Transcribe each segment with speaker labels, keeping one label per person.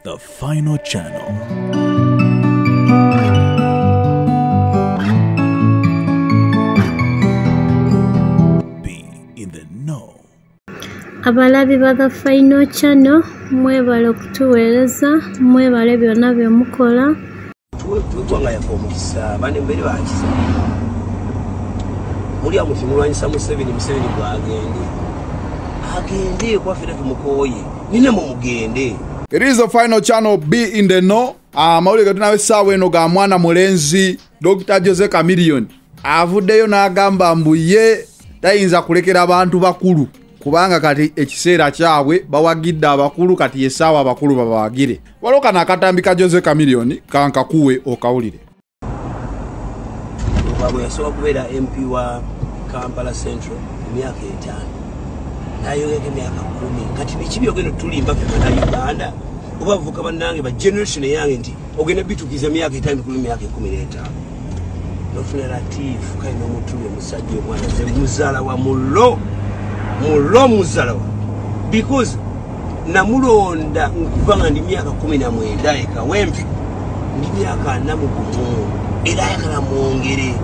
Speaker 1: The Final Channel. Be in the know.
Speaker 2: Abalabi ba The Final Channel mwebale okutuweereza mwebale byonna bye mukola.
Speaker 3: Twanga yakomukisa bane mbere bakiza. Muri amukimulwanyisa Museveni agende kwa fira tumukoye nine mu mugende.
Speaker 4: It is The Final Channel. Be in the know. Mawuli gatuna sawe no ga mwana mulenzi Dr. Jose Chameleone avuddeyo n'agamba mbu ye tayinza kulekera abantu bakulu kubanga kati ekiseera kyabwe bawagidde abakulu kati yesawa abakulu babawagire. Waloka nakatambika Jose Chameleone kankakuwe okawulire.
Speaker 3: Bwe yasobola kubeera MP wa Kampala Central emyaka 5 nayo yake emyaka 10 kati bikibi ogenda tulimba ffe na Uganda oba vuka bannange ba generation yange nti ogenda bitukiza emyaka 5 kuli emyaka 15 nofuna Latif kaino mutule musajja omwana ze muzala wa mulo muzala wa because namulonda nkuvanga ndi myaka 19 ekawempe ndi myaka 4 gumu era yakala mwongere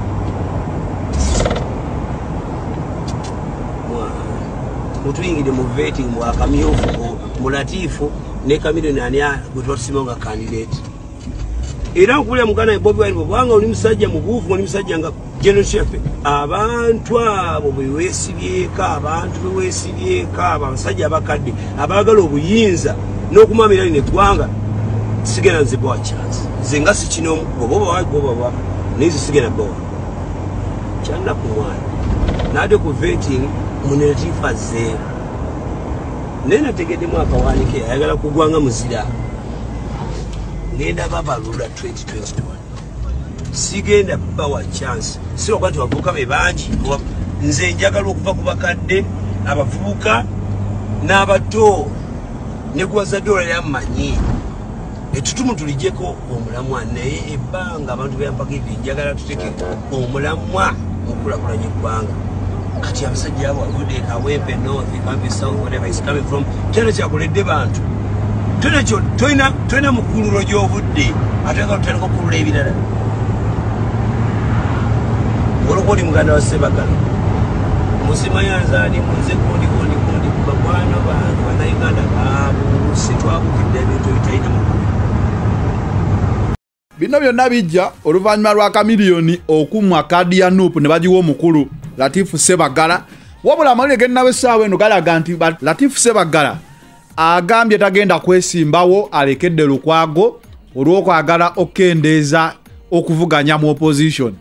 Speaker 3: mutuyingide mu vetting mwa kamyofu mu Latifu ne Chameleone ania gutwasimonga candidate era nkulya mugana Bobi Wine bwanga oli musajja mugufu oli musajja nga general chef abantu abo bwesibyeka abasajja abakadde abagala obuyinza n'okumamira ne gwanga sigena nzibwa chance zenga sikino goboba nizi sigena bo cyana kumwana nade ku vetting munetifa ze nena tegede mwaka wanike ayagala kugwanga muzira ngenda baba lula 2021 sigenda bawa chance sio kwati wavuka bebanji nze njagala okuva ku bakadde abavubuka n'abato ne kuwaza dola yamanyi etutumu tulijeko omulamwa naye ebbanga abantu beyampaka ibi njagala tuteke omulamwa okulakulanya eggwanga kati abasajja abo aludde Kawempe North, Kampi South, whatever is coming from tena kyakuledde bantu toina mukululo gy'obudde ateka tutandika okulula ebirala olokoli muganda wa Sebagala musimayanzaani munze kundi bakwano bantu bannayuganda abo sitwabukidde ebintu bitalina mukulu.
Speaker 4: Bino byonna bijja oluvannyuma lwa Chameleone okumwa kadi ya Nuupu ne bagiwa omukulu Latifu Sebagala. Wabula amawulire gennawe essaawa eno galaga nti Latifu Sebagala agambye tagenda kwesimbawo alekedde lukwago olw'okwagala okkendeeza okuvuganya mu opposition.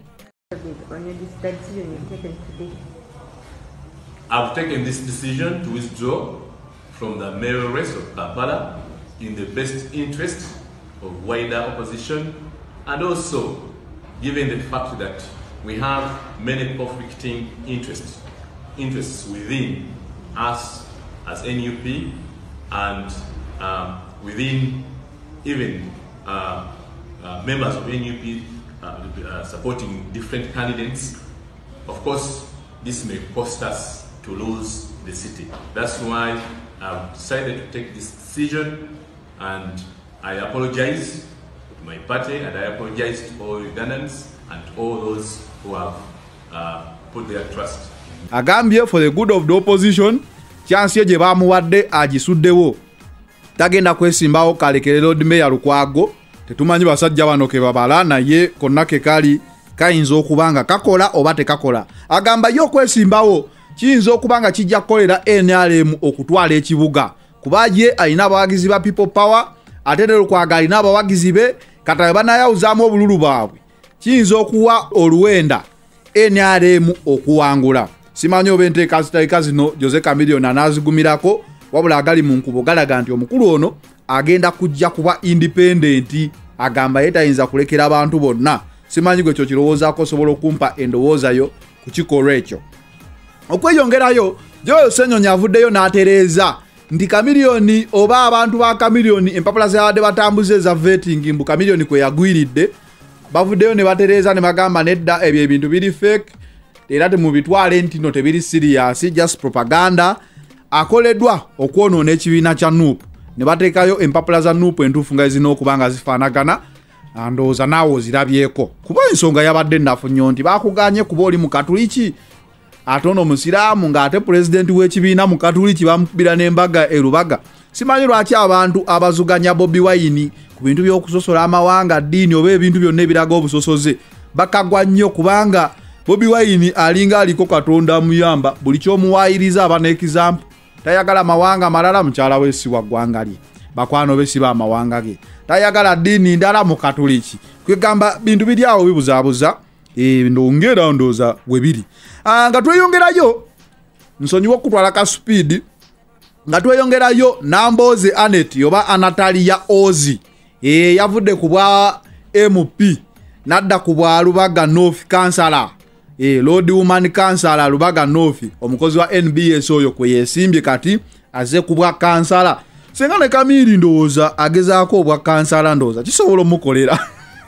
Speaker 5: I've taken this decision to withdraw from the mayoral race of Kampala in the best interest of wider opposition, and also given the fact that we have many conflicting interests within us as NUP and within even members of NUP supporting different candidates. Of course, this may cost us to lose the city. That's why I've decided to take this decision, and I apologize to my party, and I apologize to all Ugandans and all those who have put their trust.
Speaker 4: Agambye for the good of the opposition, chance ye bamuwadde agisuddewo. Tagenda kwesimbawo kalekerero Meya Lukwago, tetumanyi basajja bano ke babala naye konna ke kali kayinza okubanga kakola oba tekakola. Agamba yo kwesimbawo kiyinza okubanga kijja kukolera NRM okutwala ekibuga kubaje alina abawagizi ba People Power ate Lukwago alina abawagizi be kata banayawuzaamu obululu baabwe kiyinza okuwa oluwenda NRM okuwangula. Simanyi oba enteeka zino Jose Chameleone anazigumirako wabula agali mu nkubo galaga nti omukulu ono agenda kujja kuba independent. Agamba yetayinza kulekera abantu bonna. Simanyi gwe kyo kirowoozaako osobola okumpa endowooza yo ku kikolwa ekyo. Okweyongerayo Joel Ssenyonyi avuddeyo n'atereeza nti Chameleone oba abantu ba Chameleone empapula zabadde batambuze za vetting mbu Chameleone kwe yagwiridde bavuddeyo ne batereeza ne bagamba nedda ebyo ebintu biri fake era temubitwale nti no tebiri serious just propaganda akoleddwa okwonoona ekibiina kya Nuupu ne bateekayo empapula za Nuupu entuufu nga ezina okuba nga zifaanagana ndowooza naawe ozirabyeko kuba ensonga yabadde nnafu nnyo nti baakuganye kuba oli mu katuliki ate ono musiraamu ng'ate pulezidenti w'ekibiina mu katuliki bamukubira n'embaga erubaga. Simanyi lwaki abantu abazuganya Bobi Wine ku bintu by'okusosola amawanga ddiini oba ebintu byonna ebiraga obusosoze bakagwa nnyo kubanga Bobi Wine alinga aliko Katonda amuyamba buli ky'omuwaayiriza aba n'ekizampu tayagala mawanga malala mukyala we si wa ggwanga lye bakwano be si ba mawanga ge tayagala ddiini ndala mu katuliki kwegamba bintu biri awo bibuzaabuza ndongera ndooza we biri nga tweyongerayo nsonyiwa okutwala ka speed nga tweyongerayo Nambooze Anet oba Anatalia Ozi yavudde ku bwa MP nadda ku bwa Lubaga North Councillor Lord Woman Councillor Lubaga North omukozi wa NBS oyo kwe yesimbye kati aze ku bwa Councillor senga ne Kamiri ndowooza agezaako obwa Councillor ndowooza kisobola omukolera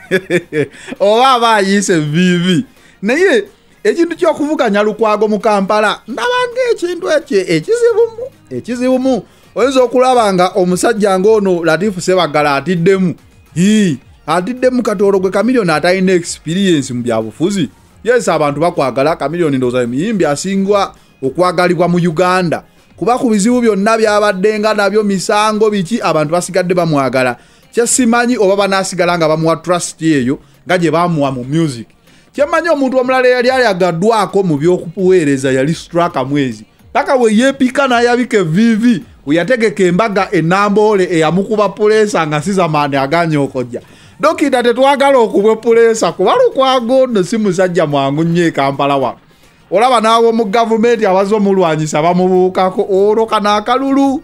Speaker 4: oba abayise vivi naye ekintu ky'okuvuganya Lukwago mu Kampala ndabanga ekintu ekizibumu oyinza okulaba nga omusajja ng'ono Latifu Sebagala atiddemu Katooro gwe Chameleone atalina experience mu byabufuzi. Yes, abantu bakwagala Chameleone ndowooza emiyimbi asingwa okwagalibwa mu Uganda kuba ku bizibu byonna byabadde nga nabyo misango biki abantu basigadde bamwagala. Kyesimanyi oba banaasigala nga bamuwa trust eyo nga gye bamuwa mu music. Kyemanyi omuntu omulala yali ayagaddwako mu by'okuweereza yali Straka Mwezi paka we yeepika n'ayabike vivi we yategeka embaga Enamboole eyamukuba puleesa nga sizamaani aganye okojja. Dokita tetwagala okubwe puleesa kuba Lukwago nno si musajja mwangu nnyo e Kampala wano. Olaba naawe mu gavumenti abaze omulwanyisa bamubuukako oloka n'akalulu.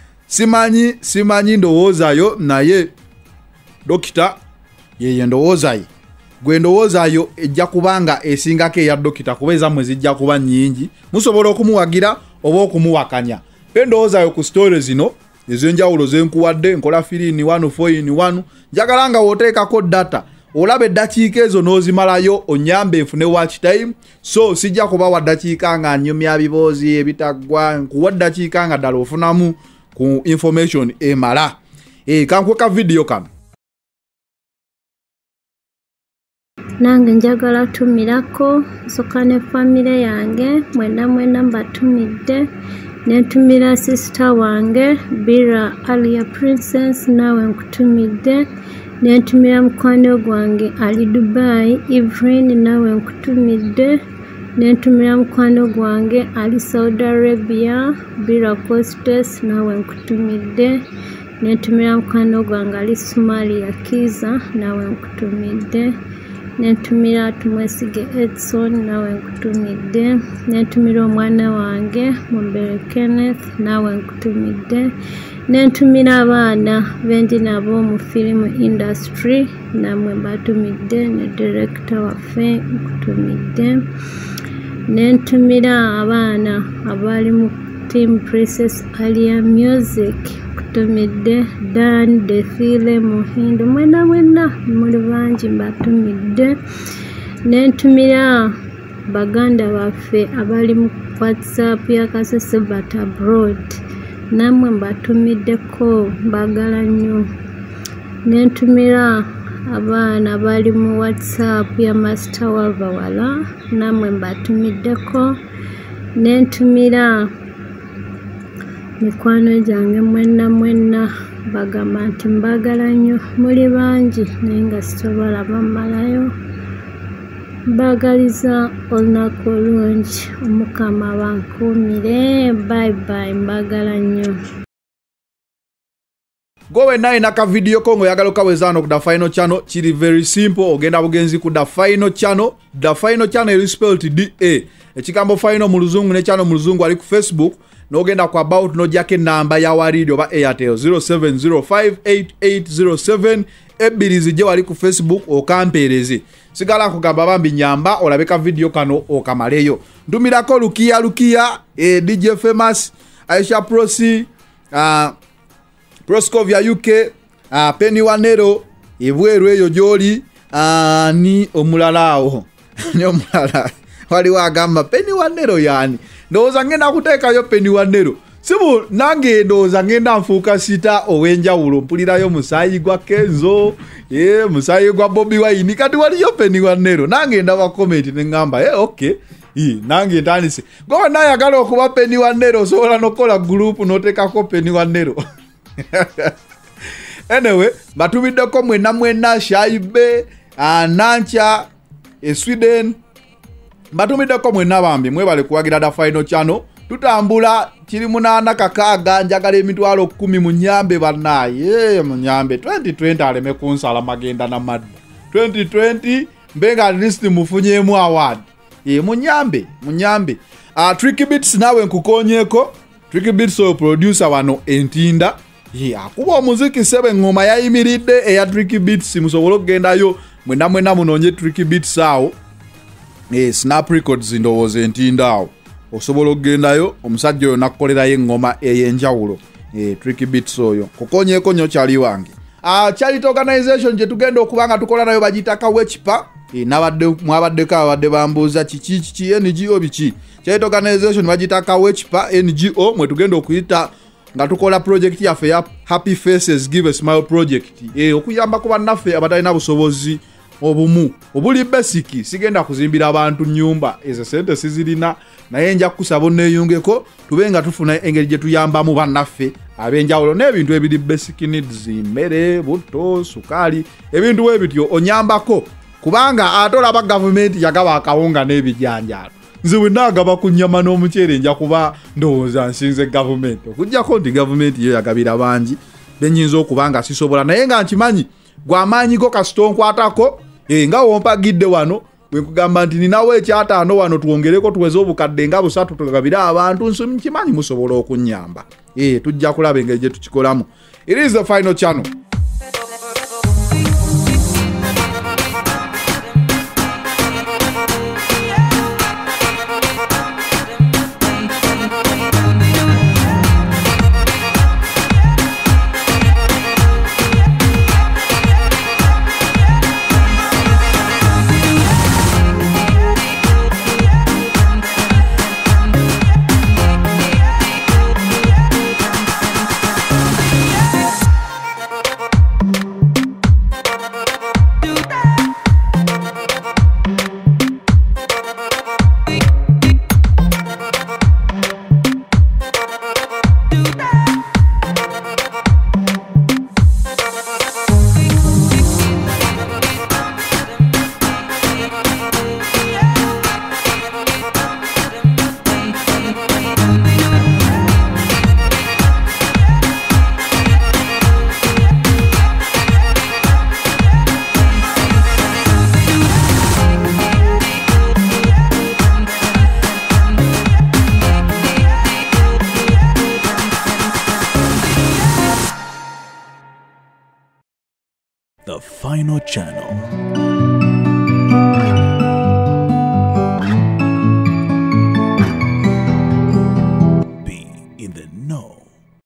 Speaker 4: Simanyi ndowoozayo naye dokita yeye ndowoozayo gwe ndowoozayo ejja kubanga esingako eya dokita kuba ezammwe zijja kuba nnyingi musobola okumuwagira oba okumuwakanya. Ndowoozayo ku story zino ez'enjawulo zenkuwadde nkola firiini 1 njagala nga wooteekako data olaba eddakiika ezo n'ozimalayo onyambe nfune watch time so sijja kuba wa ddakiika nga nnyumya biboozi ebitaggwa nkuwa ddakiika nga ddala ofunamu ku information emala. Kankweka video kano
Speaker 2: nange njagala tumirako soka ne famire yange mwena mbatumidde nentumira sister wange Bira Alia Princess nawe nkutumidde nentumira mukwano gwange ali Dubai Evelyn nawe nkutumidde nentumira mukwano gwange ali Saudi Arabia Bira Costes nawe nkutumidde nentumira mukwano gwange ali Somalia Kiza nawe nkutumidde nentumira Tumwesige Edson nawe nkutumidde nentumira omwana wange Mumbere Kenneth nawe nkutumidde nentumira abaana bendi nabo mu film industry namwe batumidde ne director waffe nkutumidde nentumira abaana abali mu team Princess Alia Music nkutumidde Dan Defile Muhindo mwena muli bangi mbatumidde nentumira baganda baffe abali mu WhatsApp ya Kasese but abroad namwe mbatumiddeko mbagala nnyo nentumira abaana bali mu WhatsApp ya Master Wavawala namwe mbatumiddeko nentumira mikwano gyange mwena bagamba nti mbagala nnyo muli bangi naye nga sisobola bammalayo mbagaliza olunaku olungi omukama bankuumire bye mbagala nnyo.
Speaker 4: Gowe naye naka video kongo yagala okawezano ku da final channel kiri very simple ogenda bugenzi ku da final channel eri spelled DA ekigambo final mu luzungu ne channel mu luzungu ali ku Facebook n'ogenda ku about n'ojjako namba ya waridi oba Airtel 07058807 ebbiri zijje wali ku Facebook okampeereze sigala nkugamba bambi nyamba olabeka video kano okamaleyo ndumirako Lukia DJ Famous Aisha Prosi Proscovia UK Penny Wanero ebweru eyo gyoli ni omulalaawo ni omulala wali wagamba Penny Wanero yani ndowooza ngenda kuteekayo Penny Wanero sibu nange ndowooza ngenda nfuuka sita ow'enjawulo mpulirayo musaayi gwa Kenzo musaayi gwa Bobi Wine kati waliyo Penny Wanero nange ndaba comment ne ngamba okay nange ntandise gwe nayagala okuba Penny Wanero osobola nokola group notekako Penny Wanero anyway batumiddeko mwena Shaibe Nancha Sweden batumiddeko mwena bambi mwebale kuwagira da Final Channel tutambula kiri 8 njagala emitwalo 10 mu Nyambe bannaye mu Nyambe 2020 aleme kunsala magenda na madda 2020 mbenga at least mufunyemu award mu Nyambe Tricky Beats nawe nkukonyeko Tricky Beats o producer wano Entinda akuba omuziki sebe ngoma yayimiridde eya Tricky Beats musobola okugendayo mwena munonye Tricky Beats awo Snap Records ndowooza Entinda awo osobola okugendayo omusajja oyo nakukolerayo engoma ey'enjawulo Tricky Beats oyo kukonyeko nnyo kyali wange charity organization gye tugenda okuba nga tukola nayo bagiyita Kawechipa mwabaddeko abadde bambuuza kiki NGO biki charity organization bagiyita Kawechipa NGO mwe tugenda okuyita nga tukola project yaffe ya Happy Faces Give a Smile project okuyamba ku bannaffe abatalina busobozi obumu obuli basic sigenda kuzimbira abantu nyumba ezo sente sizirina naye nja kusaba neyungeko tubenga tufuna engeri gye tuyambamu bannaffe abenjawulo n'ebintu ebiri basic needs mmere buto sukali ebintu ebityo onyambako kubanga atola ba government yagaba akawunga n'ebijanjalo nze wenagaba ku nnyama n'omuceere nja kuba ndowooza nsinze government okujjako nti government yo yagabira bangi benyinza okubanga sisobola naye nga nkimanyi gw'amaanyiko kasito nkwatako nga wompagidde wano wekugamba nti ninawe ekyataano wano tuwongereko tuweze obukadde nga 3 tugabira abantu nkimanyi musobola okunnyamba tujja kulaba engeri gye tukikolamu. It is the Final Channel.
Speaker 1: The Final Channel.